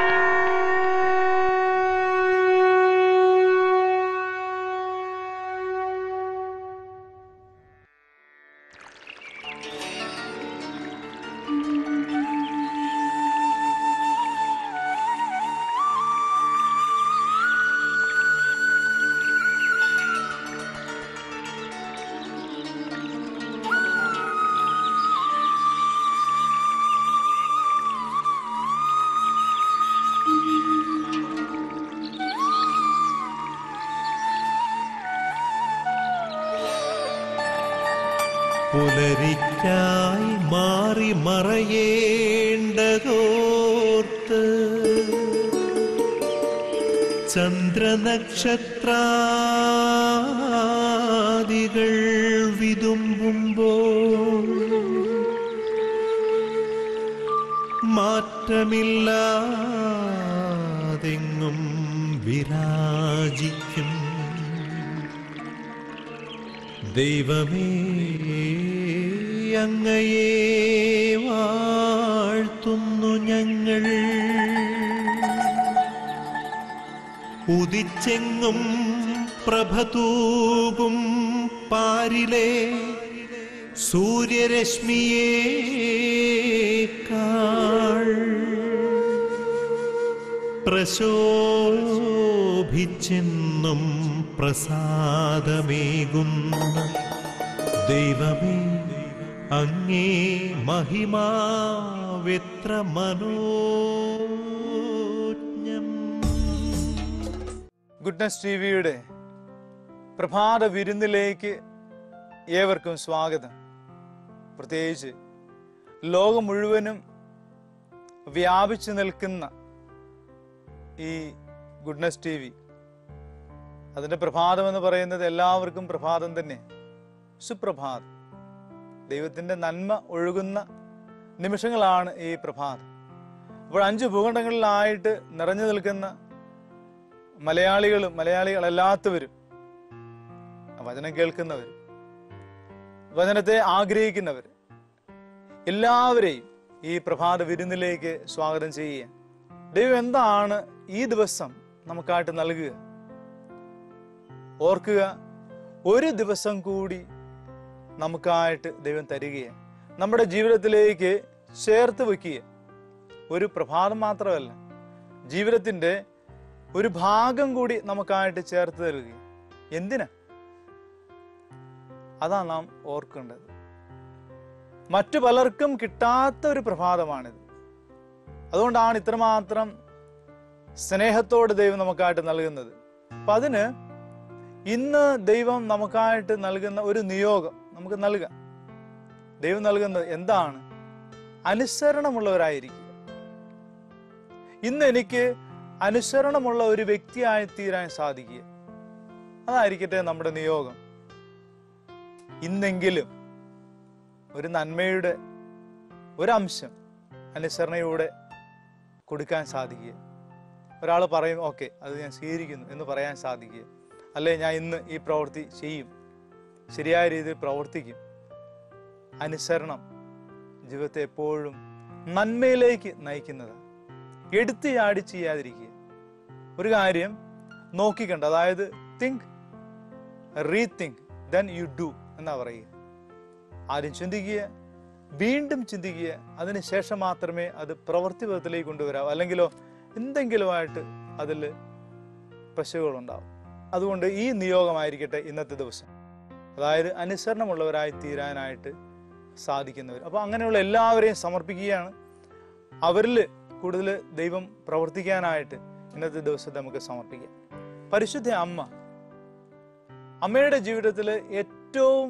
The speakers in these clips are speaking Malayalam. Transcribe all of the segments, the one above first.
പുലരിക്കായി മാറി മറയേണ്ടതോർത്ത് ചന്ദ്രനക്ഷത്രാദികൾ വിതുമ്പുമ്പോൾ മാറ്റമില്ലാതെങ്ങും വിരാജിക്കും ദൈവമേ, അങ്ങയെ വാഴ്ത്തുന്നു ഞങ്ങൾ. ഉദിച്ചെങ്ങും പ്രഭതൂകും പാരിലെ സൂര്യരശ്മിയേക്കാൾ പ്രശോഭിച്ചെന്നും പ്രസാദമേകുന്ന ദൈവമേ, അങ്ങേ മഹിമാവെത്ര മനോജ്ഞം. ഗുഡ്നസ് ടിവിയുടെ പ്രഭാത വിരുന്നിലേക്ക് ഏവർക്കും സ്വാഗതം. പ്രത്യേകിച്ച് ലോകം മുഴുവനും വ്യാപിച്ചു നിൽക്കുന്ന ഈ ഗുഡ്നസ് ടി വി, അതിൻ്റെ പ്രഭാതം എന്ന് പറയുന്നത് എല്ലാവർക്കും പ്രഭാതം തന്നെ. സുപ്രഭാതം, ദൈവത്തിൻ്റെ നന്മ ഒഴുകുന്ന നിമിഷങ്ങളാണ് ഈ പ്രഭാതം. അപ്പോൾ 5 ഭൂഖണ്ഡങ്ങളിലായിട്ട് നിറഞ്ഞു നിൽക്കുന്ന മലയാളികളും മലയാളികളല്ലാത്തവരും, വചനം കേൾക്കുന്നവർ, വചനത്തെ ആഗ്രഹിക്കുന്നവർ എല്ലാവരെയും ഈ പ്രഭാത വിരുന്നിലേക്ക് സ്വാഗതം ചെയ്യുക. ദൈവം എന്താണ് ഈ ദിവസം നമുക്കായിട്ട് നൽകുക? ഓർക്കുക, ഒരു ദിവസം കൂടി നമുക്കായിട്ട് ദൈവം തരികയാണ്, നമ്മുടെ ജീവിതത്തിലേക്ക് ചേർത്ത് വയ്ക്കുക. ഒരു പ്രഭാതം മാത്രമല്ല, ജീവിതത്തിൻ്റെ ഒരു ഭാഗം കൂടി നമുക്കായിട്ട് ചേർത്ത് തരിക. എന്തിനാ? അതാ നാം ഓർക്കേണ്ടത്. മറ്റു പലർക്കും കിട്ടാത്ത ഒരു പ്രഭാതമാണിത്. അതുകൊണ്ടാണ് ഇത്രമാത്രം സ്നേഹത്തോട് ദൈവം നമുക്കായിട്ട് നൽകുന്നത്. അപ്പം അതിന് ഇന്ന് ദൈവം നമുക്കായിട്ട് നൽകുന്ന ഒരു നിയോഗം നമുക്ക് നൽകാം. ദൈവം നൽകുന്നത് എന്താണ്? അനുസരണമുള്ളവരായിരിക്കുക. ഇന്ന് എനിക്ക് അനുസരണമുള്ള ഒരു വ്യക്തിയായി തീരാൻ സാധിക്കുക. അതായിരിക്കട്ടെ നമ്മുടെ നിയോഗം. ഇന്നെങ്കിലും ഒരു നന്മയുടെ ഒരംശം അനുസരണയോടെ കൊടുക്കാൻ സാധിക്കുക. ഒരാൾ പറയും, ഓക്കെ, അത് ഞാൻ സ്വീകരിക്കുന്നു എന്ന് പറയാൻ സാധിക്കുക. അല്ലെ, ഞാൻ ഇന്ന് ഈ പ്രവൃത്തി ചെയ്യും, ശരിയായ രീതിയിൽ പ്രവർത്തിക്കും. അനുസരണം ജീവിതത്തെ എപ്പോഴും നന്മയിലേക്ക് നയിക്കുന്നതാണ്. എടുത്ത് ചാടി ചെയ്യാതിരിക്കുക. ഒരു കാര്യം നോക്കിക്കണ്ട, അതായത് think, rethink, then you do എന്നാ പറയുക. ആദ്യം ചിന്തിക്കുക, വീണ്ടും ചിന്തിക്കുക, അതിനുശേഷം മാത്രമേ അത് പ്രവൃത്തിപഥത്തിലേക്ക് കൊണ്ടുവരാവൂ. അല്ലെങ്കിലോ എന്തെങ്കിലുമായിട്ട് അതിൽ പ്രശ്നങ്ങളുണ്ടാവും. അതുകൊണ്ട് ഈ നിയോഗമായിരിക്കട്ടെ ഇന്നത്തെ ദിവസം, അതായത് അനുസരണമുള്ളവരായി തീരാനായിട്ട് സാധിക്കുന്നവർ. അപ്പോൾ അങ്ങനെയുള്ള എല്ലാവരെയും സമർപ്പിക്കുകയാണ്. അവരിൽ കൂടുതൽ ദൈവം പ്രവർത്തിക്കാനായിട്ട് ഇന്നത്തെ ദിവസത്തെ നമുക്ക് സമർപ്പിക്കാം. പരിശുദ്ധ അമ്മയുടെ ജീവിതത്തിൽ ഏറ്റവും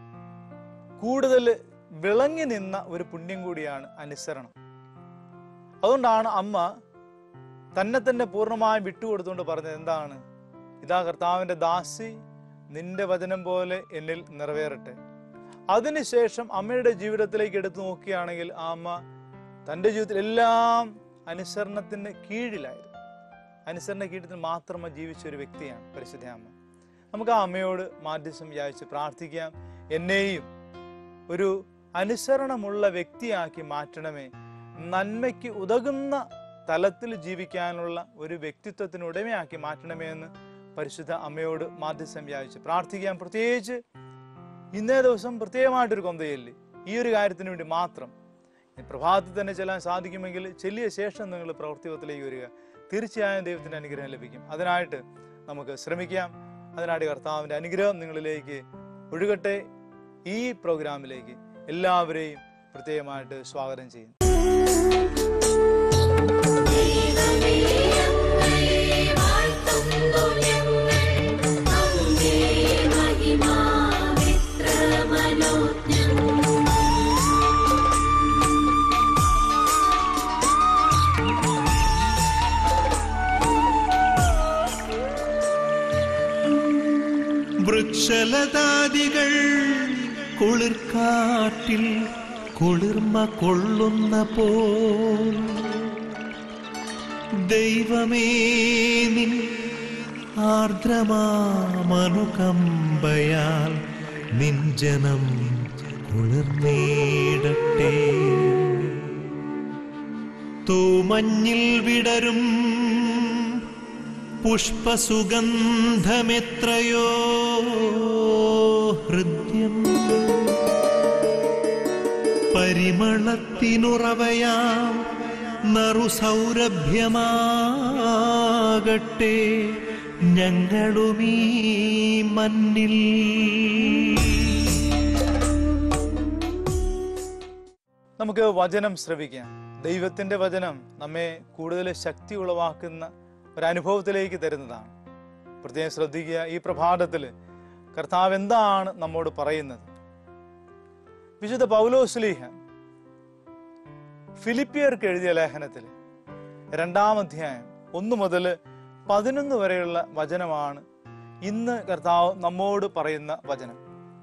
കൂടുതൽ വിളങ്ങി നിന്ന ഒരു പുണ്യം കൂടിയാണ് അനുസരണം. അതുകൊണ്ടാണ് അമ്മ തന്നെ പൂർണ്ണമായും വിട്ടുകൊടുത്തുകൊണ്ട് പറഞ്ഞത് എന്താണ്? ഇതാ കർത്താവിൻ്റെ ദാസി, നിന്റെ വചനം പോലെ എന്നിൽ നിറവേറട്ടെ. അതിനുശേഷം അമ്മയുടെ ജീവിതത്തിലേക്ക് എടുത്തു നോക്കുകയാണെങ്കിൽ ആ അമ്മ തൻ്റെ ജീവിതത്തിൽ എല്ലാം അനുസരണത്തിന് കീഴിലായിരുന്നു. അനുസരണ കീഴിൽ മാത്രം ജീവിച്ച ഒരു വ്യക്തിയാണ് പരിശുദ്ധ അമ്മ. നമുക്ക് ആ അമ്മയോട് മാധ്യസ്ഥം യാചിച്ച് പ്രാർത്ഥിക്കാം. എന്നെയും ഒരു അനുസരണമുള്ള വ്യക്തിയാക്കി മാറ്റണമേ, നന്മയ്ക്ക് ഉതകുന്ന തലത്തിൽ ജീവിക്കാനുള്ള ഒരു വ്യക്തിത്വത്തിന് ഉടമയാക്കി മാറ്റണമേ എന്ന് പരിശുദ്ധ അമ്മയോട് മാധ്യസ്ഥം യാചിച്ച് പ്രാർത്ഥിക്കാം. പ്രത്യേകിച്ച് ഇന്നേ ദിവസം പ്രത്യേകമായിട്ടൊരു കൊന്തയില്ലേ, ഈ ഒരു കാര്യത്തിന് വേണ്ടി മാത്രം പ്രഭാതത്തിൽ തന്നെ ചെല്ലാൻ സാധിക്കുമെങ്കിൽ ചെല്ലിയ ശേഷം നിങ്ങൾ പ്രവൃത്തിപഥത്തിലേക്ക് വരിക. തീർച്ചയായും ദൈവത്തിൻ്റെ അനുഗ്രഹം ലഭിക്കും. അതിനായിട്ട് നമുക്ക് ശ്രമിക്കാം. അതിനായിട്ട് കർത്താവിൻ്റെ അനുഗ്രഹം നിങ്ങളിലേക്ക് ഒഴുകട്ടെ. ഈ പ്രോഗ്രാമിലേക്ക് എല്ലാവരെയും പ്രത്യേകമായിട്ട് സ്വാഗതം ചെയ്യുന്നു. വൃക്ഷലതാദികൾ കുളിർക്കാറ്റിൽ കുളിർമ കൊള്ളുന്ന പോൽ ദൈവമേ നിൻ ആർദ്രമാമനുകമ്പയാൽ നിൻ ജനം കുളിർന്നേടട്ടെ. തൂമഞ്ഞിൽ വിടരും പുഷ്പസുഗന്ധമെത്രയോ ഹൃദ്യം, പരിമളത്തിനുറവയാം നറുസൗരഭ്യമാകട്ടെ ഞങ്ങളുമീ മണ്ണിൽ. നമുക്ക് വചനം ശ്രവിക്കാം. ദൈവത്തിൻ്റെ വചനം നമ്മെ കൂടുതൽ ശക്തി ഉളവാക്കുന്ന ഒരനുഭവത്തിലേക്ക് തരുന്നതാണ്. പ്രത്യേകം ശ്രദ്ധിക്കുക, ഈ പ്രഭാതത്തിൽ കർത്താവ് എന്താണ് നമ്മോട് പറയുന്നത്? വിശുദ്ധ പൗലോസ്ലീഹ ഫിലിപ്പിയർക്ക് എഴുതിയ ലേഖനത്തിൽ 2-ാം അധ്യായം 1 മുതൽ 11 വരെയുള്ള വചനമാണ് ഇന്ന് കർത്താവ് നമ്മോട് പറയുന്ന വചനം.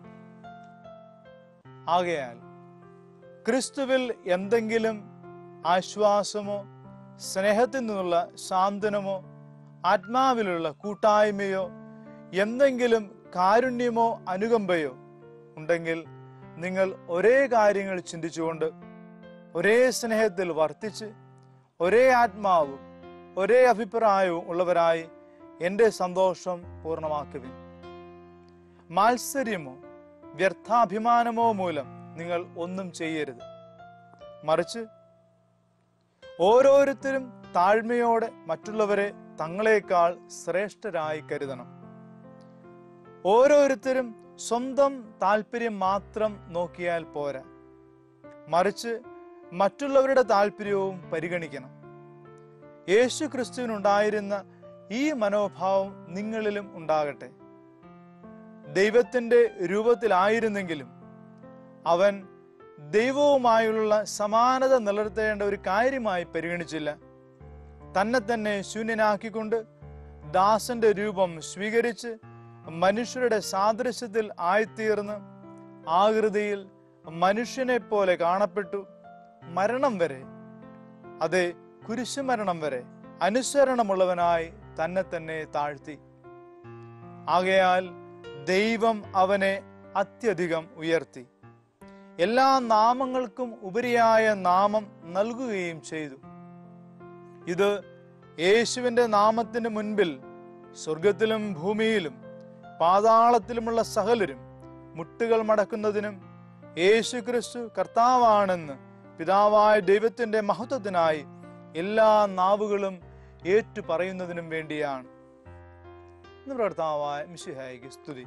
ആകയാൽ ക്രിസ്തുവിൽ എന്തെങ്കിലും ആശ്വാസമോ സ്നേഹത്തിൽ നിന്നുള്ള സാന്ത്വനമോ ആത്മാവിലുള്ള കൂട്ടായ്മയോ എന്തെങ്കിലും കാരുണ്യമോ അനുകമ്പയോ ഉണ്ടെങ്കിൽ നിങ്ങൾ ഒരേ കാര്യങ്ങൾ ചിന്തിച്ചുകൊണ്ട് ഒരേ സ്നേഹത്തിൽ വർത്തിച്ച് ഒരേ ആത്മാവും ഒരേ അഭിപ്രായവും ഉള്ളവരായി എൻ്റെ സന്തോഷം പൂർണ്ണമാക്കുവിൻ. മാത്സര്യമോ വ്യർത്ഥാഭിമാനമോ മൂലം നിങ്ങൾ ഒന്നും ചെയ്യരുത്. മറിച്ച് ഓരോരുത്തരും താഴ്മയോടെ മറ്റുള്ളവരെ തങ്ങളെക്കാൾ ശ്രേഷ്ഠരായി കരുതണം. ഓരോരുത്തരും സ്വന്തം താല്പര്യം മാത്രം നോക്കിയാൽ പോരാ, മറിച്ച് മറ്റുള്ളവരുടെ താല്പര്യവും പരിഗണിക്കണം. യേശു ക്രിസ്തുവിനുണ്ടായിരുന്ന ഈ മനോഭാവം നിങ്ങളിലും ഉണ്ടാകട്ടെ. ദൈവത്തിൻ്റെ രൂപത്തിലായിരുന്നെങ്കിലും അവൻ ദൈവവുമായുള്ള സമാനത നിലനിർത്തേണ്ട ഒരു കാര്യമായി പരിഗണിച്ചില്ല. തന്നെ തന്നെ ശൂന്യനാക്കിക്കൊണ്ട് ദാസന്റെ രൂപം സ്വീകരിച്ച് മനുഷ്യരുടെ സാദൃശ്യത്തിൽ ആയിത്തീർന്ന് ആകൃതിയിൽ മനുഷ്യനെ പോലെ കാണപ്പെട്ടു. മരണം വരെ, അതെ കുരിശുമരണം വരെ അനുസരണമുള്ളവനായി തന്നെ തന്നെ താഴ്ത്തി. ആകയാൽ ദൈവം അവനെ അത്യധികം ഉയർത്തി, എല്ലാ നാമങ്ങൾക്കും ഉപരിയായ നാമം നൽകുകയും ചെയ്തു. ഇത് യേശുവിൻ്റെ നാമത്തിന് മുൻപിൽ സ്വർഗത്തിലും ഭൂമിയിലും പാതാളത്തിലുമുള്ള സകലരും മുട്ടുകൾ മടക്കുന്നതിനും യേശു ക്രിസ്തു കർത്താവാണെന്ന് പിതാവായ ദൈവത്തിൻ്റെ മഹത്വത്തിനായി എല്ലാ നാവുകളും ഏറ്റു പറയുന്നതിനും വേണ്ടിയാണ്. കർത്താവായ മിശിഹായിക്ക് സ്തുതി.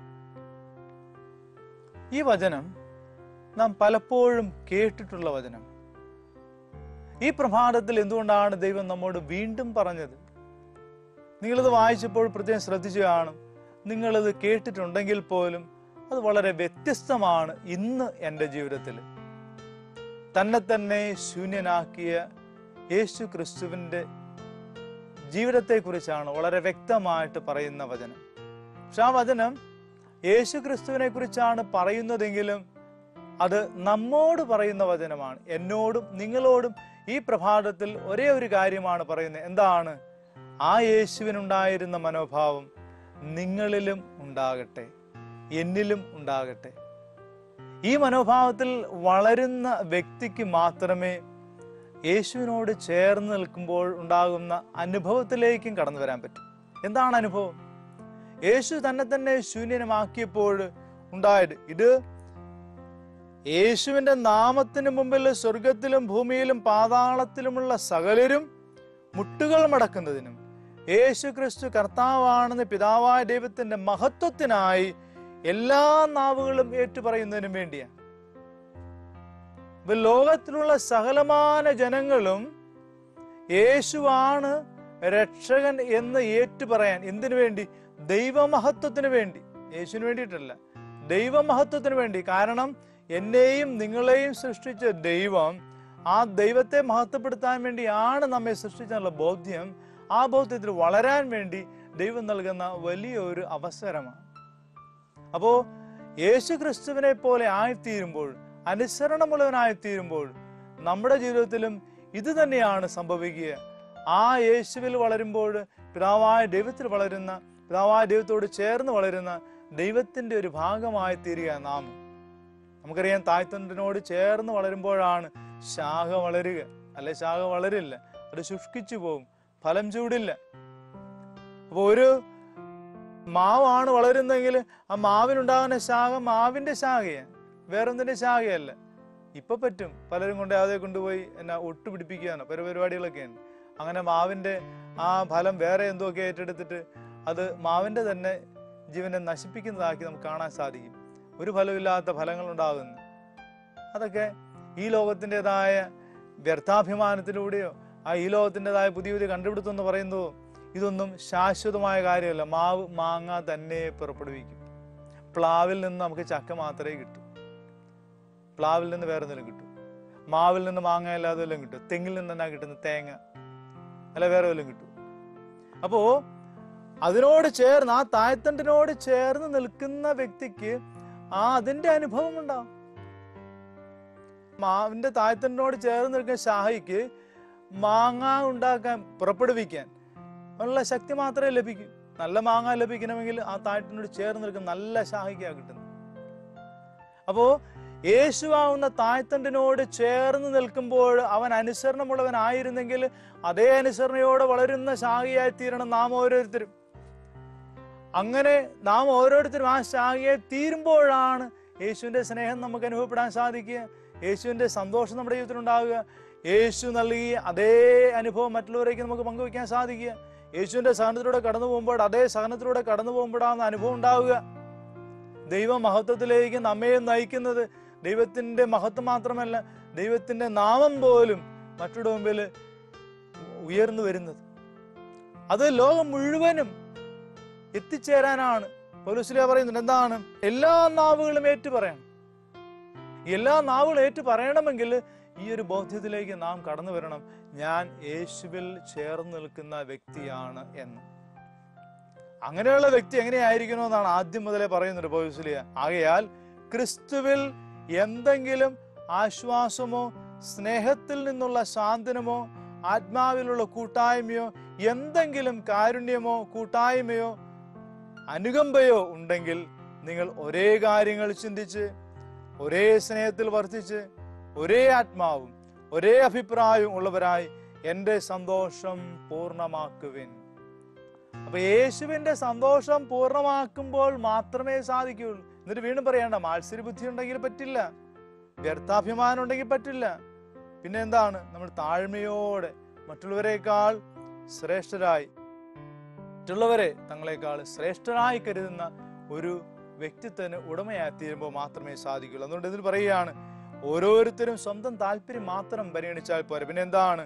ഈ വചനം നാം പലപ്പോഴും കേട്ടിട്ടുള്ള വചനം. ഈ പ്രഭാതത്തിൽ എന്തുകൊണ്ടാണ് ദൈവം നമ്മോട് വീണ്ടും പറഞ്ഞത്? നിങ്ങളിത് വായിച്ചപ്പോൾ പ്രത്യേകം ശ്രദ്ധിച്ചു കാണും. നിങ്ങളിത് കേട്ടിട്ടുണ്ടെങ്കിൽ പോലും അത് വളരെ വ്യത്യസ്തമാണ്. ഇന്ന് എൻ്റെ ജീവിതത്തിൽ തന്നെ തന്നെ ശൂന്യനാക്കിയ യേശു ക്രിസ്തുവിൻ്റെ ജീവിതത്തെക്കുറിച്ചാണ് വളരെ വ്യക്തമായിട്ട് പറയുന്ന വചനം. പക്ഷെ ആ വചനം യേശു ക്രിസ്തുവിനെ കുറിച്ചാണ് പറയുന്നതെങ്കിലും അത് നമ്മോട് പറയുന്ന വചനമാണ്. എന്നോടും നിങ്ങളോടും ഈ പ്രഭാതത്തിൽ ഒരേ ഒരു കാര്യമാണ് പറയുന്നത്. എന്താണ്? ആ യേശുവിനുണ്ടായിരുന്ന മനോഭാവം നിങ്ങളിലും ഉണ്ടാകട്ടെ, എന്നിലും ഉണ്ടാകട്ടെ. ഈ മനോഭാവത്തിൽ വളരുന്ന വ്യക്തിക്ക് മാത്രമേ യേശുവിനോട് ചേർന്ന് നിൽക്കുമ്പോൾ ഉണ്ടാകുന്ന അനുഭവത്തിലേക്കും കടന്നു വരാൻ പറ്റും. എന്താണ് അനുഭവം? യേശു തന്നെ ശൂന്യമാക്കിയപ്പോൾ ഉണ്ടായത് ഇത് യേശുവിന്റെ നാമത്തിന് മുമ്പിൽ സ്വർഗത്തിലും ഭൂമിയിലും പാതാളത്തിലുമുള്ള സകലരും മുട്ടുകൾ മടക്കുന്നതിനും യേശു ക്രിസ്തു കർത്താവാണെന്ന് പിതാവായ ദൈവത്തിന്റെ മഹത്വത്തിനായി എല്ലാ നാവുകളും ഏറ്റുപറയുന്നതിനും വേണ്ടിയാണ്. ലോകത്തിലുള്ള സകലമാന ജനങ്ങളും യേശുവാണ് രക്ഷകൻ എന്ന് ഏറ്റുപറയാൻ. എന്തിനു വേണ്ടി? ദൈവമഹത്വത്തിന് വേണ്ടി. യേശുവിന് വേണ്ടിയിട്ടല്ല, ദൈവമഹത്വത്തിന് വേണ്ടി. കാരണം എന്നെയും നിങ്ങളെയും സൃഷ്ടിച്ച ദൈവം, ആ ദൈവത്തെ മഹത്വപ്പെടുത്താൻ വേണ്ടിയാണ് നമ്മെ സൃഷ്ടിച്ചെന്നുള്ള ബോധ്യം, ആ ബോധ്യത്തിൽ വളരാൻ വേണ്ടി ദൈവം നൽകുന്ന വലിയൊരു അവസരമാണ്. അപ്പോ യേശു ക്രിസ്തുവിനെ പോലെ ആയിത്തീരുമ്പോൾ, അനുസരണമുള്ളവനായിത്തീരുമ്പോൾ നമ്മുടെ ജീവിതത്തിലും ഇത് തന്നെയാണ് സംഭവിക്കുക. ആ യേശുവിൽ വളരുമ്പോൾ പിതാവായ ദൈവത്തിൽ വളരുന്ന, പിതാവായ ദൈവത്തോട് ചേർന്ന് വളരുന്ന ദൈവത്തിന്റെ ഒരു ഭാഗമായി തീരുക നാം. നമുക്കറിയാം, തായ്തണ്ടിനോട് ചേർന്ന് വളരുമ്പോഴാണ് ശാഖ വളരുക. അല്ലെ, ശാഖ വളരില്ല, അത് ശുഷ്കിച്ചു പോകും, ഫലം ചൂടില്ല. അപ്പൊ ഒരു മാവാണ് വളരുന്നെങ്കിൽ ആ മാവിനുണ്ടാകുന്ന ശാഖ മാവിന്റെ ശാഖയാണ്, വേറൊന്നിന്റെ ശാഖയല്ല. ഇപ്പൊ പറ്റും, പലരും കൊണ്ട് അതേ കൊണ്ടുപോയി എന്നാ ഒട്ടുപിടിപ്പിക്കുകയാണ്, പല പരിപാടികളൊക്കെയാണ്. അങ്ങനെ മാവിന്റെ ആ ഫലം വേറെ എന്തൊക്കെ ഏറ്റെടുത്തിട്ട് അത് മാവിന്റെ തന്നെ ജീവനെ നശിപ്പിക്കുന്നതാക്കി നമുക്ക് കാണാൻ സാധിക്കും. ഒരു ഫലമില്ലാത്ത ഫലങ്ങൾ ഉണ്ടാകുന്നു. അതൊക്കെ ഈ ലോകത്തിൻ്റെതായ വ്യർത്ഥാഭിമാനത്തിലൂടെയോ ഈ ലോകത്തിൻ്റെതായ പുതിയ പുതിയ കണ്ടുപിടുത്തം എന്ന് പറയുന്നതോ ഇതൊന്നും ശാശ്വതമായ കാര്യമല്ല. മാവ് മാങ്ങ തന്നെ പുറപ്പെടുവിക്കും. പ്ലാവിൽ നിന്ന് നമുക്ക് ചക്ക മാത്രമേ കിട്ടൂ, പ്ലാവിൽ നിന്ന് വേറെ എന്തെങ്കിലും കിട്ടും. മാവിൽ നിന്ന് മാങ്ങ അല്ലാതെ വല്ലതും കിട്ടും. തെങ്ങിൽ നിന്ന് തന്നെ കിട്ടുന്ന തേങ്ങ അല്ല വേറെ വല്ലതും കിട്ടും. അപ്പോ അതിനോട് ചേർന്ന്, ആ തായ്തണ്ടിനോട് ചേർന്ന് നിൽക്കുന്ന വ്യക്തിക്ക് അതിന്റെ അനുഭവം ഉണ്ടാവും. മാവിന്റെ തായ്തണ്ടിനോട് ചേർന്ന് നിൽക്കുന്ന ശാഖയ്ക്ക് മാങ്ങ ഉണ്ടാക്കാൻ, പുറപ്പെടുവിക്കാൻ ഉള്ള ശക്തി മാത്രമേ ലഭിക്കൂ. നല്ല മാങ്ങ ലഭിക്കണമെങ്കിൽ ആ തായ്തണ്ടിനോട് ചേർന്ന് നിൽക്കുന്ന നല്ല ശാഖയ്ക്കാണ് കിട്ടുന്നത്. അപ്പോ യേശുവാവുന്ന തായ്തണ്ടിനോട് ചേർന്ന് നിൽക്കുമ്പോൾ അവൻ അനുസരണമുള്ളവനായിരുന്നെങ്കിൽ അതേ അനുസരണയോടെ വളരുന്ന ശാഖയായി തീരണം നാം ഓരോരുത്തരും. അങ്ങനെ നാം ഓരോരുത്തരും ആ ശാഖയായി തീരുമ്പോഴാണ് യേശുവിന്റെ സ്നേഹം നമുക്ക് അനുഭവപ്പെടാൻ സാധിക്കുക, യേശുവിന്റെ സന്തോഷം നമ്മുടെ ജീവിതത്തിൽ ഉണ്ടാവുക, യേശു നൽകിയ അതേ അനുഭവം മറ്റുള്ളവരേക്ക് നമുക്ക് പങ്കുവയ്ക്കാൻ സാധിക്കുക, യേശുവിന്റെ സഹനത്തിലൂടെ കടന്നു പോകുമ്പോൾ അതേ സഹനത്തിലൂടെ കടന്നു പോകുമ്പോഴാണ് അനുഭവം ഉണ്ടാവുക. ദൈവ മഹത്വത്തിലേക്ക് നമ്മെ നയിക്കുന്നത് ദൈവത്തിന്റെ മഹത്വം മാത്രമല്ല, ദൈവത്തിന്റെ നാമം പോലും മറ്റുള്ള മുമ്പിൽ ഉയർന്നു വരുന്നത്. അത് ലോകം മുഴുവനും എത്തിച്ചേരാനാണ് പൗലോസ് പറയുന്നുണ്ട്. എന്താണ്? എല്ലാ നാവുകളും ഏറ്റുപറയണം. എല്ലാ നാവുകളും ഏറ്റു പറയണമെങ്കിൽ ഈ ഒരു ബോധ്യത്തിലേക്ക് നാം കടന്നു വരണം, ഞാൻ യേശുവിൽ ചേർന്ന് നിൽക്കുന്ന വ്യക്തിയാണ് എന്ന്. അങ്ങനെയുള്ള വ്യക്തി എങ്ങനെയായിരിക്കണമെന്നാണ് ആദ്യം മുതലേ പറയുന്നത് പൗലോസ്. ആകയാൽ ക്രിസ്തുവിൽ എന്തെങ്കിലും ആശ്വാസമോ സ്നേഹത്തിൽ നിന്നുള്ള സാന്ത്വനമോ ആത്മാവിലുള്ള കൂട്ടായ്മയോ എന്തെങ്കിലും കാരുണ്യമോ കൂട്ടായ്മയോ അനുകമ്പയോ ഉണ്ടെങ്കിൽ നിങ്ങൾ ഒരേ കാര്യങ്ങൾ ചിന്തിച്ച് ഒരേ സ്നേഹത്തിൽ വർദ്ധിച്ച് ഒരേ ആത്മാവും ഒരേ അഭിപ്രായവും ഉള്ളവരായി എൻ്റെ സന്തോഷം പൂർണ്ണമാക്കുവിൻ. അപ്പൊ യേശുവിന്റെ സന്തോഷം പൂർണ്ണമാക്കുമ്പോൾ മാത്രമേ സാധിക്കുകയുള്ളൂ. എന്നിട്ട് വീണ്ടും പറയണ്ട, മാത്സര്യബുദ്ധി ഉണ്ടെങ്കിൽ പറ്റില്ല, വ്യർത്ഥാഭിമാനം ഉണ്ടെങ്കിൽ പറ്റില്ല. പിന്നെ എന്താണ്? നമ്മൾ താഴ്മയോടെ മറ്റുള്ളവരെക്കാൾ ശ്രേഷ്ഠരായി, മറ്റുള്ളവരെ തങ്ങളെക്കാൾ ശ്രേഷ്ഠരായി കരുതുന്ന ഒരു വ്യക്തിത്വത്തിന് ഉടമയായി തീരുമ്പോൾ മാത്രമേ സാധിക്കുള്ളൂ. അതുകൊണ്ട് ഇതിൽ പറയുകയാണ്, ഓരോരുത്തരും സ്വന്തം താല്പര്യം മാത്രം പരിഗണിച്ചാൽ പോരെ. പിന്നെ എന്താണ്?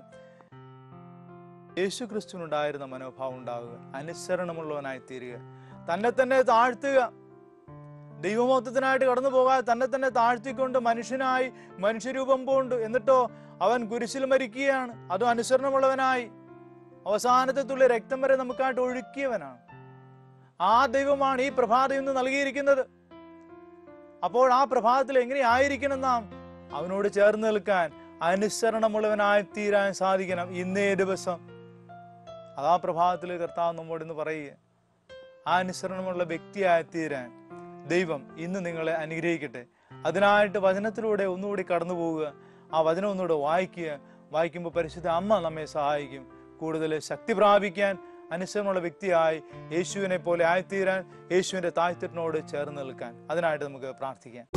യേശു ക്രിസ്തുവിനുണ്ടായിരുന്ന മനോഭാവം ഉണ്ടാവുക, അനുസരണമുള്ളവനായി തീരുക, തന്നെ തന്നെ താഴ്ത്തുക, ദൈവമഹത്വത്തിനായിട്ട് കടന്നു പോകാതെ തന്നെ തന്നെ താഴ്ത്തിക്കൊണ്ട് മനുഷ്യനായി മനുഷ്യരൂപം പൂണ്ട്. എന്നിട്ടോ അവൻ കുരിശിൽ മരിക്കുകയാണ്, അതും അനുസരണമുള്ളവനായി. അവസാനത്തെ തുള്ളി രക്തം വരെ നമുക്കായിട്ട് ഒഴുക്കിയവനാണ്. ആ ദൈവമാണ് ഈ പ്രഭാതം ഇന്ന് നൽകിയിരിക്കുന്നത്. അപ്പോൾ ആ പ്രഭാതത്തിൽ എങ്ങനെയായിരിക്കണം നാം? അവനോട് ചേർന്ന് നിൽക്കാൻ അനുസരണമുള്ളവനായി തീരാൻ സാധിക്കണം ഇന്നേ ദിവസം. അതാ പ്രഭാതത്തിൽ കർത്താവ് നമ്മോട് ഇന്ന് പറയുക. ആ അനുസരണമുള്ള വ്യക്തിയായി തീരാൻ ദൈവം ഇന്ന് നിങ്ങളെ അനുഗ്രഹിക്കട്ടെ. അതിനായിട്ട് വചനത്തിലൂടെ ഒന്നുകൂടി കടന്നു പോവുക, ആ വചനം ഒന്നുകൂടെ വായിക്കുക, വായിക്കുമ്പോൾ പരിശുദ്ധ അമ്മ നമ്മെ സഹായിക്കും. കൂടുതൽ ശക്തി പ്രാപിക്കാൻ, അനുസരണമുള്ള വ്യക്തിയായി യേശുവിനെ പോലെ ആയിത്തീരാൻ, യേശുവിൻ്റെ താഴ്ത്തിനോട് ചേർന്ന് നിൽക്കാൻ. അതിനായിട്ട് നമുക്ക് പ്രാർത്ഥിക്കാം.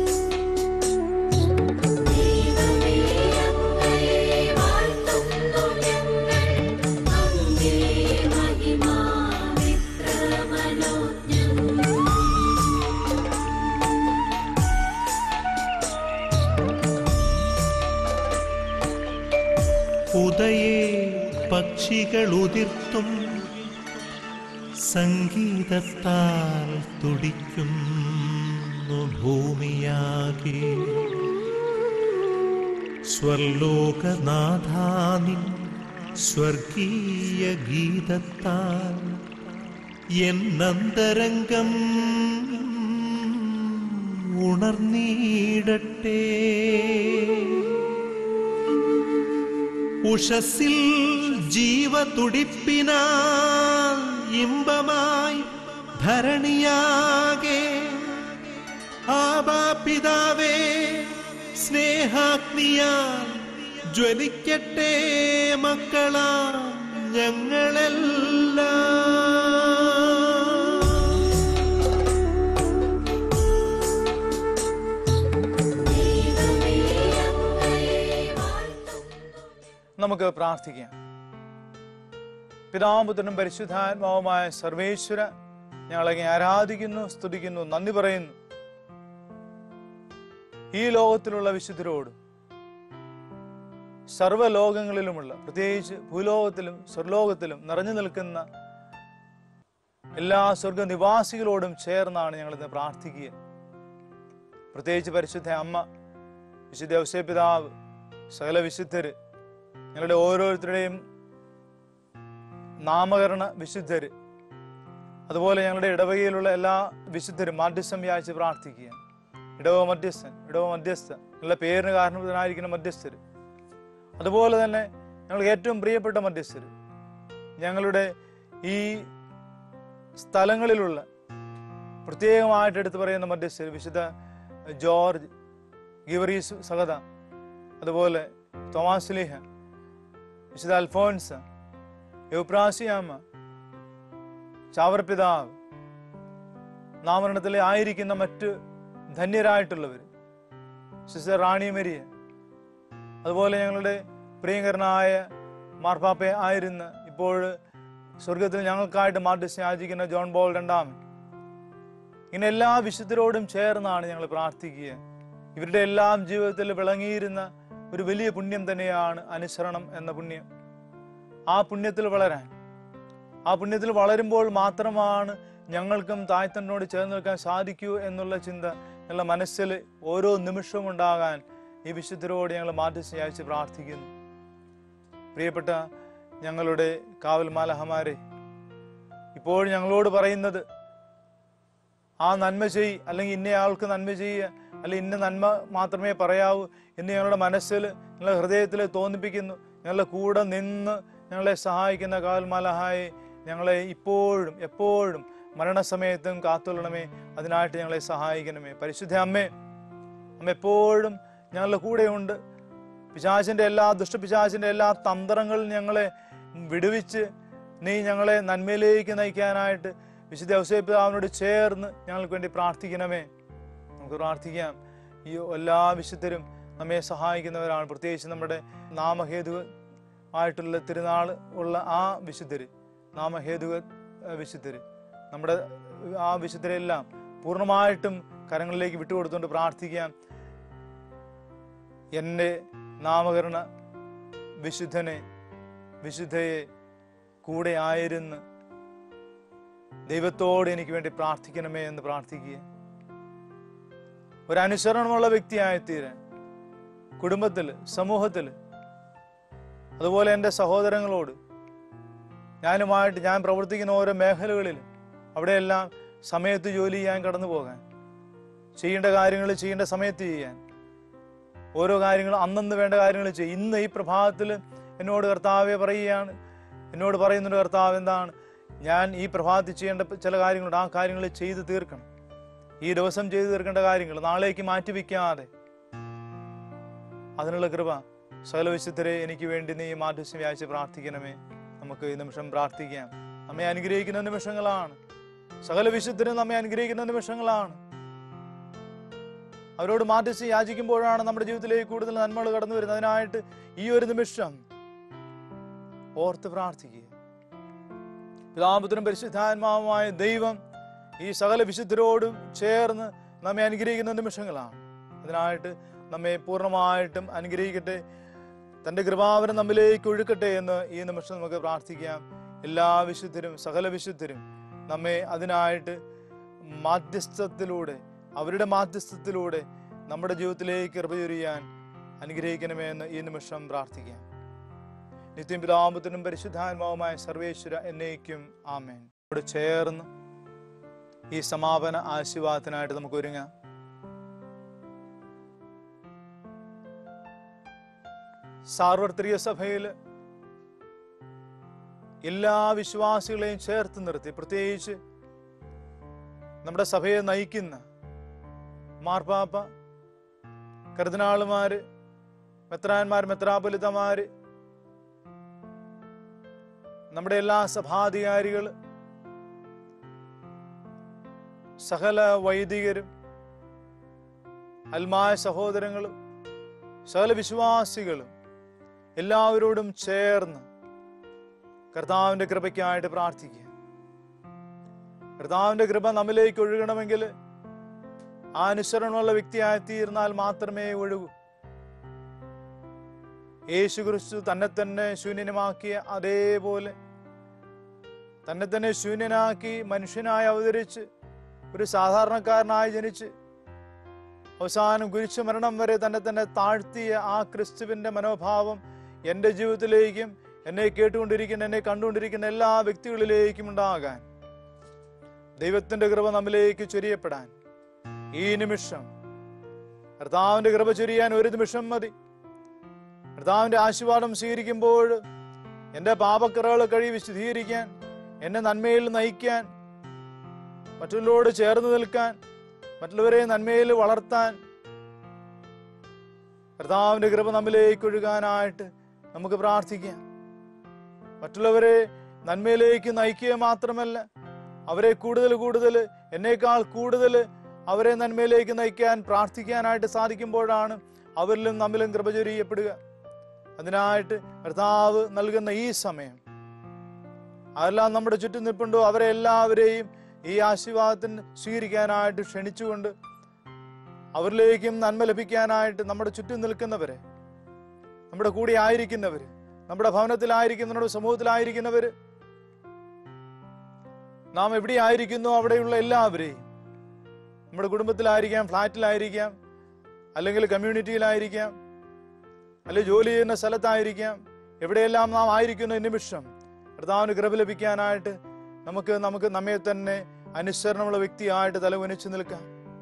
ഉദയേ പക്ഷികൾ ഉതിർത്തും സംഗീതത്താൽ തുടിക്കുന്നു ഭൂമിയാകെ. സ്വർലോകനാഥാനിൻ സ്വർഗീയ ഗീതത്താൽ എന്നന്തരംഗം ഉണർന്നീടട്ടെ. ഉഷസ്സിൽ ജീവതുടിപ്പിനാൽ ഇമ്പമായി ധരണിയാകെ. ആബാ പിതാവേ, സ്നേഹാഗ്നിയാൽ ജ്വലിക്കട്ടെ മക്കളാം ഞങ്ങളെല്ലാം. നമുക്ക് പ്രാർത്ഥിക്കാം. പിതാവും പുത്രനും പരിശുദ്ധാത്മാവുമായ സർവേശ്വര, ഞങ്ങളെ ആരാധിക്കുന്നു, സ്തുതിക്കുന്നു, നന്ദി പറയുന്നു. ഈ ലോകത്തിലുള്ള വിശുദ്ധരോട്, സർവ്വലോകങ്ങളിലുമുള്ള, പ്രത്യേകിച്ച് ഭൂലോകത്തിലും സ്വർലോകത്തിലും നിറഞ്ഞു നിൽക്കുന്ന എല്ലാ സ്വർഗനിവാസികളോടും ചേർന്നാണ് ഞങ്ങളിന്ന് പ്രാർത്ഥിക്കുക. പ്രത്യേകിച്ച് പരിശുദ്ധ അമ്മ, വിശുദ്ധ ഔസേപ്പ് പിതാവ്, സകല വിശുദ്ധര്, ഞങ്ങളുടെ ഓരോരുത്തരുടെയും നാമകരണ വിശുദ്ധര്, അതുപോലെ ഞങ്ങളുടെ ഇടവകയിലുള്ള എല്ലാ വിശുദ്ധരും മാധ്യസ്ഥം വ്യാഴ്ച പ്രാർത്ഥിക്കുക. ഇടവ മധ്യസ്ഥൻ, ഇടവ മധ്യസ്ഥ, ഞങ്ങളുടെ പേരിന് കാരണമായിരിക്കുന്ന മധ്യസ്ഥര്, അതുപോലെ തന്നെ ഞങ്ങൾക്ക് ഏറ്റവും പ്രിയപ്പെട്ട മധ്യസ്ഥര്, ഞങ്ങളുടെ ഈ സ്ഥലങ്ങളിലുള്ള പ്രത്യേകമായിട്ട് എടുത്തു പറയുന്ന മധ്യസ്ഥര്, വിശുദ്ധ ജോർജ്, ഗിവറീസ് സഹദ, അതുപോലെ തോമാസ് ലീഹ, വിശുദ്ധ അൽഫോൻസ, യൗപ്രാസിയാമ്മ, ചാവർ പിതാവ്, നാമരണത്തിൽ ആയിരിക്കുന്ന മറ്റ് ധന്യരായിട്ടുള്ളവർ, സിസ്റ്റർ റാണി മരിയ, അതുപോലെ ഞങ്ങളുടെ പ്രിയങ്കരനായ മാർപ്പാപ്പ ആയിരുന്ന, ഇപ്പോൾ സ്വർഗത്തിൽ ഞങ്ങൾക്കായിട്ട് മാധ്യസ്ഥം യാചിക്കുന്ന ജോൺ പോൾ രണ്ടാമൻ, ഇങ്ങനെ എല്ലാ വിശുദ്ധരോടും ചേർന്നാണ് ഞങ്ങൾ പ്രാർത്ഥിക്കുക. ഇവരുടെ എല്ലാം ജീവിതത്തിൽ വിളങ്ങിയിരുന്ന ഒരു വലിയ പുണ്യം തന്നെയാണ് അനുസരണം എന്ന പുണ്യം. ആ പുണ്യത്തിൽ വളരാൻ, ആ പുണ്യത്തിൽ വളരുമ്പോൾ മാത്രമാണ് ഞങ്ങൾക്കും താഴ്ത്തനോട് ചേർന്ന് നിൽക്കാൻ സാധിക്കൂ എന്നുള്ള ചിന്ത ഞങ്ങളുടെ മനസ്സിൽ ഓരോ നിമിഷവും ഉണ്ടാകാൻ ഈ വിശുദ്ധരോട് ഞങ്ങൾ മാധ്യസ്ഥം യാചിച്ച് പ്രാർത്ഥിക്കുന്നു. പ്രിയപ്പെട്ട ഞങ്ങളുടെ കാവൽ മാലാഖമാരെ, ഇപ്പോൾ ഞങ്ങളോട് പറയുന്നത് ആ നന്മ ചെയ്, അല്ലെങ്കിൽ ഇന്നയാൾക്ക് നന്മ ചെയ്യുക, അല്ലെങ്കിൽ ഇന്ന നന്മ മാത്രമേ പറയാവൂ എന്ന് ഞങ്ങളുടെ മനസ്സിൽ, ഞങ്ങളുടെ ഹൃദയത്തിൽ തോന്നിപ്പിക്കുന്നു. ഞങ്ങളുടെ കൂടെ നിന്ന് ഞങ്ങളെ സഹായിക്കുന്ന കാവൽ മാലാഖയെ ഞങ്ങളെ ഇപ്പോഴും എപ്പോഴും മരണസമയത്തും കാത്തുകൊള്ളണമേ. അതിനായിട്ട് ഞങ്ങളെ സഹായിക്കണമേ. പരിശുദ്ധ അമ്മ എപ്പോഴും ഞങ്ങളുടെ കൂടെയുണ്ട്. പിശാചിൻ്റെ ദുഷ്ടപിശാചിൻ്റെ എല്ലാ തന്ത്രങ്ങളും ഞങ്ങളെ വിടുവിച്ച് നീ ഞങ്ങളെ നന്മയിലേക്ക് നയിക്കാനായിട്ട് വിശുദ്ധ ഔസേപ്പ് പിതാവിനോട് ചേർന്ന് ഞങ്ങൾക്ക് വേണ്ടി പ്രാർത്ഥിക്കണമേ. നമുക്ക് പ്രാർത്ഥിക്കാം. ഈ എല്ലാ വിശുദ്ധരും നമ്മെ സഹായിക്കുന്നവരാണ്. പ്രത്യേകിച്ച് നമ്മുടെ നാമഹേതു ആയിട്ടുള്ള തിരുനാൾ ഉള്ള ആ വിശുദ്ധര്, നാമഹേതു വിശുദ്ധര്, നമ്മുടെ ആ വിശുദ്ധരെല്ലാം പൂർണ്ണമായിട്ടും കരങ്ങളിലേക്ക് വിട്ടുകൊടുത്തുകൊണ്ട് പ്രാർത്ഥിക്കാം. എൻ്റെ നാമകരണ വിശുദ്ധയെ കൂടെ ആയിരുന്ന് ദൈവത്തോട് എനിക്ക് വേണ്ടി പ്രാർത്ഥിക്കണമേ എന്ന് പ്രാർത്ഥിക്കുക. ഒരനുസരണമുള്ള വ്യക്തിയായിത്തീരാൻ കുടുംബത്തിൽ, സമൂഹത്തിൽ, അതുപോലെ എൻ്റെ സഹോദരങ്ങളോട്, ഞാനുമായിട്ട് ഞാൻ പ്രവർത്തിക്കുന്ന ഓരോ മേഖലകളിൽ അവിടെയെല്ലാം സമയത്ത് ജോലി ചെയ്യാൻ, കടന്നു പോകാൻ, ചെയ്യേണ്ട കാര്യങ്ങൾ ചെയ്യേണ്ട സമയത്ത് ചെയ്യാൻ, ഓരോ കാര്യങ്ങൾ അന്നന്ന് വേണ്ട കാര്യങ്ങൾ ചെയ്യും. ഇന്ന് ഈ പ്രഭാതത്തിൽ എന്നോട് കർത്താവെ പറയുകയാണ്, എന്നോട് പറയുന്നുണ്ട് കർത്താവ് എന്താണ്, ഞാൻ ഈ പ്രഭാതത്തിൽ ചെയ്യേണ്ട ചില കാര്യങ്ങളുണ്ട്, ആ കാര്യങ്ങൾ ചെയ്ത് തീർക്കണം. ഈ ദിവസം ചെയ്തു തീർക്കേണ്ട കാര്യങ്ങൾ നാളേക്ക് മാറ്റിവെക്കാതെ അതിനുള്ള കൃപ സകല വിശുദ്ധരെ എനിക്ക് വേണ്ടി നീ മാധ്യസ്ഥം വ്യാഴ്ച പ്രാർത്ഥിക്കണമേ. നമുക്ക് ഈ നിമിഷം പ്രാർത്ഥിക്കാം. നമ്മെ അനുഗ്രഹിക്കുന്ന നിമിഷങ്ങളാണ്. സകല വിശുദ്ധരും നമ്മെ അനുഗ്രഹിക്കുന്ന നിമിഷങ്ങളാണ്. അവരോട് മാധ്യസ്ഥം യാചിക്കുമ്പോഴാണ് നമ്മുടെ ജീവിതത്തിലേക്ക് കൂടുതൽ നന്മകൾ കടന്നു വരുന്നത്. അതിനായിട്ട് ഈ ഒരു നിമിഷം ഓർത്ത് പ്രാർത്ഥിക്കുക. പിതാപുത്രനും പരിശുദ്ധാത്മാവുമായ ദൈവം ഈ സകല വിശുദ്ധരോടും ചേർന്ന് നമ്മെ അനുഗ്രഹിക്കുന്ന നിമിഷങ്ങളാണ്. അതിനായിട്ട് നമ്മെ പൂർണ്ണമായിട്ടും അനുഗ്രഹിക്കട്ടെ. തൻ്റെ കൃപാവരം നമ്മിലേക്ക് ഒഴുക്കട്ടെ എന്ന് ഈ നിമിഷം നമുക്ക് പ്രാർത്ഥിക്കാം. എല്ലാ വിശുദ്ധരും സകല വിശുദ്ധരും നമ്മെ അതിനായിട്ട് മാധ്യസ്ഥത്തിലൂടെ, അവരുടെ മാധ്യസ്ഥത്തിലൂടെ നമ്മുടെ ജീവിതത്തിലേക്ക് കൃപ ചൊരിയാൻ അനുഗ്രഹിക്കണമേ എന്ന് ഈ നിമിഷം പ്രാർത്ഥിക്കാം. നിത്യം പിതാപുത്രനും പരിശുദ്ധാത്മാവുമായ സർവേശ്വര എന്നേക്കും ആമേൻ. ഇവിടെ ചേർന്ന് ഈ സമാപന ആശീർവാദത്തിനായിട്ട് നമുക്ക് ഒരുങ്ങാം. സാർവത്രിക സഭയിൽ എല്ലാ വിശ്വാസികളെയും ചേർത്ത് നിർത്തി, പ്രത്യേകിച്ച് നമ്മുടെ സഭയെ നയിക്കുന്ന മാർപ്പാപ്പ, കർദിനാളുമാര്, മെത്രാന്മാർ, മെത്രാപൊലിത്തമാര്, നമ്മുടെ എല്ലാ സഭാധികാരികൾ, സകല വൈദികരും, അൽമായ സഹോദരങ്ങളും, സകല വിശ്വാസികളും എല്ലാവരോടും ചേർന്ന് കർത്താവിൻ്റെ കൃപയ്ക്കായിട്ട് പ്രാർത്ഥിക്കുക. കർത്താവിൻ്റെ കൃപ നമ്മിലേക്ക് ഒഴുകണമെങ്കിൽ ആ അനുസരണമുള്ള വ്യക്തിയായി തീർന്നാൽ മാത്രമേ ഒഴുകൂ. യേശു ക്രിസ്തു തന്നെ തന്നെ ശൂന്യമാക്കിയ അതേപോലെ തന്നെ തന്നെ ശൂന്യനാക്കി മനുഷ്യനായി അവതരിച്ച് ഒരു സാധാരണക്കാരനായി ജനിച്ച് അവസാനം കുരിശു മരണം വരെ തന്നെ തന്നെ താഴ്ത്തിയ ആ ക്രിസ്തുവിൻ്റെ മനോഭാവം എൻ്റെ ജീവിതത്തിലേക്കും എന്നെ കേട്ടുകൊണ്ടിരിക്കുന്ന, എന്നെ കണ്ടുകൊണ്ടിരിക്കുന്ന എല്ലാ വ്യക്തികളിലേക്കും ഉണ്ടാകാൻ, ദൈവത്തിൻ്റെ കൃപ നമ്മിലേക്ക് ചൊരിയപ്പെടാൻ ഈ നിമിഷം കർത്താവിൻ്റെ കൃപ ചൊരിയാൻ ഒരു നിമിഷം മതി. കർത്താവിൻ്റെ ആശീർവാദം സ്വീകരിക്കുമ്പോൾ എൻ്റെ പാപക്കറകൾ കഴി വിശുദ്ധീകരിക്കാൻ, എന്നെ നന്മയിൽ നയിക്കാൻ, മറ്റുള്ളവരോട് ചേർന്ന് നിൽക്കാൻ, മറ്റുള്ളവരെ നന്മയിൽ വളർത്താൻ കർത്താവിൻ്റെ കൃപ നമ്മിലേക്ക് ഒഴുകാനായിട്ട് നമുക്ക് പ്രാർത്ഥിക്കാം. മറ്റുള്ളവരെ നന്മയിലേക്ക് നയിക്കുക മാത്രമല്ല, അവരെ കൂടുതൽ കൂടുതൽ, എന്നേക്കാൾ കൂടുതൽ അവരെ നന്മയിലേക്ക് നയിക്കാൻ പ്രാർത്ഥിക്കാനായിട്ട് സാധിക്കുമ്പോഴാണ് അവരിലും നമ്മിലും കൃപ ചൊരിയപ്പെടുക. അതിനായിട്ട് കർത്താവ് നൽകുന്ന ഈ സമയം അതെല്ലാം നമ്മുടെ ചുറ്റും നിൽപ്പുണ്ടോ അവരെ എല്ലാവരെയും ഈ ആശീർവാദത്തിന് സ്വീകരിക്കാനായിട്ട് ക്ഷണിച്ചുകൊണ്ട് അവരിലേക്കും നന്മ ലഭിക്കാനായിട്ട് നമ്മുടെ ചുറ്റും നിൽക്കുന്നവരെ, നമ്മുടെ കൂടെ ആയിരിക്കുന്നവര്, നമ്മുടെ ഭവനത്തിലായിരിക്കുന്നവരുടെ സമൂഹത്തിലായിരിക്കുന്നവര്, നാം എവിടെയായിരിക്കുന്നു അവിടെയുള്ള എല്ലാവരെയും, നമ്മുടെ കുടുംബത്തിലായിരിക്കാം, ഫ്ലാറ്റിലായിരിക്കാം, അല്ലെങ്കിൽ കമ്മ്യൂണിറ്റിയിലായിരിക്കാം, അല്ലെങ്കിൽ ജോലി ചെയ്യുന്ന സ്ഥലത്തായിരിക്കാം, എവിടെയെല്ലാം നാം ആയിരിക്കുന്ന നിമിഷം കർത്താവിന് കൃപ ലഭിക്കാനായിട്ട് നമുക്ക് നമ്മെ തന്നെ അനുസരണമുള്ള വ്യക്തിയായിട്ട് തലകുനിച്ചു നിൽക്കാം.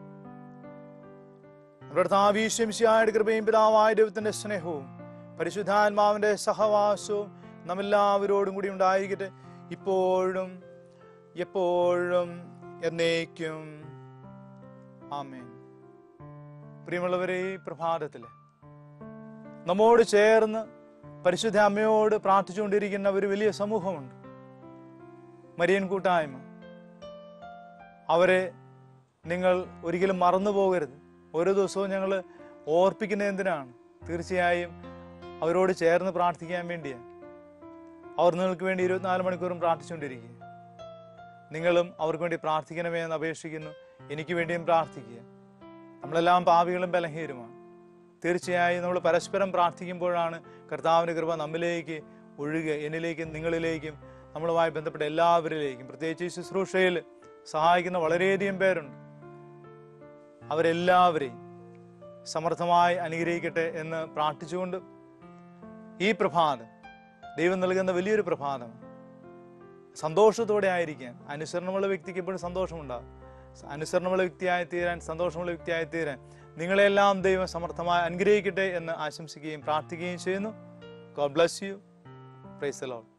കർത്താവ് ഈശോമിശിഹായുടെ കൃപയും പിതാവായ ദൈവത്തിന്റെ സ്നേഹവും പരിശുദ്ധാത്മാവിന്റെ സഹവാസവും നമ്മെല്ലാവരോടും കൂടി ഉണ്ടായിരിക്കട്ടെ, ഇപ്പോഴും എപ്പോഴും എന്നേക്കും ആമേൻ. പ്രിയമുള്ളവരെ, ഈ പ്രഭാതത്തില് നമ്മോട് ചേർന്ന് പരിശുദ്ധ അമ്മയോട് പ്രാർത്ഥിച്ചുകൊണ്ടിരിക്കുന്ന ഒരു വലിയ സമൂഹമുണ്ട്, മരിയൻ കൂട്ടായ്മ. അവരെ നിങ്ങൾ ഒരിക്കലും മറന്നു പോകരുത്. ഓരോ ദിവസവും ഞങ്ങൾ ഓർപ്പിക്കുന്നത് എന്തിനാണ്? തീർച്ചയായും അവരോട് ചേർന്ന് പ്രാർത്ഥിക്കാൻ വേണ്ടിയാണ്. അവർ നിങ്ങൾക്ക് വേണ്ടി 24 മണിക്കൂറും പ്രാർത്ഥിച്ചുകൊണ്ടിരിക്കുക. നിങ്ങളും അവർക്ക് വേണ്ടി പ്രാർത്ഥിക്കണമേ എന്ന് അപേക്ഷിക്കുന്നു. എനിക്ക് വേണ്ടിയും പ്രാർത്ഥിക്കുക. നമ്മളെല്ലാം പാപികളും ബലഹീനരുമാണ്. തീർച്ചയായും നമ്മൾ പരസ്പരം പ്രാർത്ഥിക്കുമ്പോഴാണ് കർത്താവിൻ്റെ കൃപ നമ്മിലേക്ക് ഒഴുകുക. എന്നിലേക്കും നിങ്ങളിലേക്കും നമ്മളുമായി ബന്ധപ്പെട്ട എല്ലാവരിലേക്കും. പ്രത്യേകിച്ച് ഈ ശുശ്രൂഷയിൽ സഹായിക്കുന്ന വളരെയധികം പേരുണ്ട്. അവരെല്ലാവരെയും സമർത്ഥമായി അനുഗ്രഹിക്കട്ടെ എന്ന് പ്രാർത്ഥിച്ചുകൊണ്ട് ഈ പ്രഭാതം ദൈവം നൽകുന്ന വലിയൊരു പ്രഭാതമാണ്. സന്തോഷത്തോടെ ആയിരിക്കാൻ, അനുസരണമുള്ള വ്യക്തിക്ക് എപ്പോഴും സന്തോഷമുണ്ടാകും. അനുസരണമുള്ള വ്യക്തിയായി തീരാൻ, സന്തോഷമുള്ള വ്യക്തിയായി തീരാൻ നിങ്ങളെല്ലാം ദൈവം സമർത്ഥമായി അനുഗ്രഹിക്കട്ടെ എന്ന് ആശംസിക്കുകയും പ്രാർത്ഥിക്കുകയും ചെയ്യുന്നു. God bless you. Praise the Lord.